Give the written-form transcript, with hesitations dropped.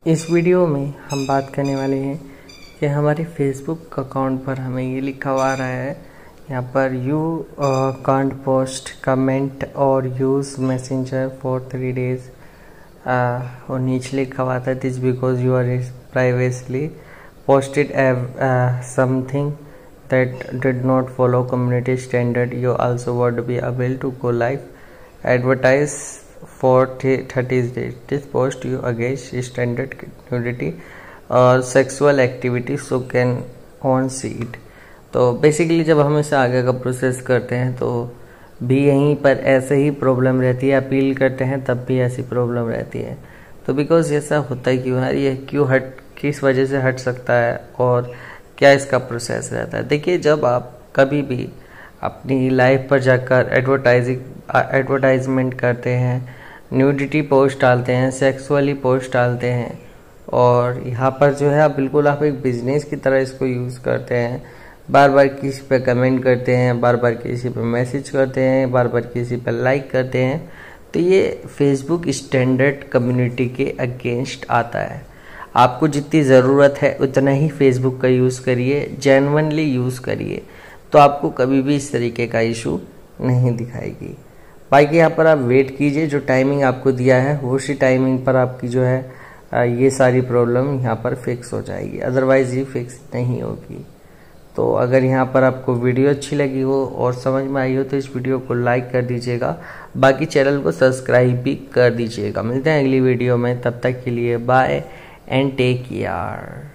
इस वीडियो में हम बात करने वाले हैं कि हमारे फेसबुक अकाउंट पर हमें ये लिखा हुआ रहा है यहाँ पर यू कांट पोस्ट कमेंट और यूज़ मैसेंजर फॉर 3 days और नीचे लिखा हुआ था this because you are privately posted something that did not follow community standard. You also would be able to go live advertise for 30 days. This post you against standard nudity or sexual activity so can on see it. तो basically जब हम इसे आगे का process करते हैं तो भी यहीं पर ऐसे ही प्रॉब्लम रहती है, अपील करते हैं तब भी ऐसी प्रॉब्लम रहती है। तो बिकॉज ऐसा होता है क्यों है, ये क्यों किस वजह से हट सकता है और क्या इसका प्रोसेस रहता है। देखिए, जब आप कभी भी अपनी लाइफ पर जाकर एडवर्टाइजमेंट करते हैं, न्यूडिटी पोस्ट डालते हैं, सेक्सुअली पोस्ट डालते हैं और यहाँ पर जो है बिल्कुल आप एक बिजनेस की तरह इसको यूज़ करते हैं, बार बार किसी पे कमेंट करते हैं, बार बार किसी पे मैसेज करते हैं, बार बार किसी पे लाइक करते हैं, तो ये फेसबुक स्टैंडर्ड कम्युनिटी के अगेंस्ट आता है। आपको जितनी ज़रूरत है उतना ही फेसबुक का यूज़ करिए, जेन्युइनली यूज़ करिए, तो आपको कभी भी इस तरीके का इशू नहीं दिखाएगी। बाकी यहाँ पर आप वेट कीजिए, जो टाइमिंग आपको दिया है उसी टाइमिंग पर आपकी जो है ये सारी प्रॉब्लम यहाँ पर फिक्स हो जाएगी, अदरवाइज़ ये फिक्स नहीं होगी। तो अगर यहाँ पर आपको वीडियो अच्छी लगी हो और समझ में आई हो तो इस वीडियो को लाइक कर दीजिएगा, बाकी चैनल को सब्सक्राइब भी कर दीजिएगा। मिलते हैं अगली वीडियो में, तब तक के लिए बाय एंड टेक केयर।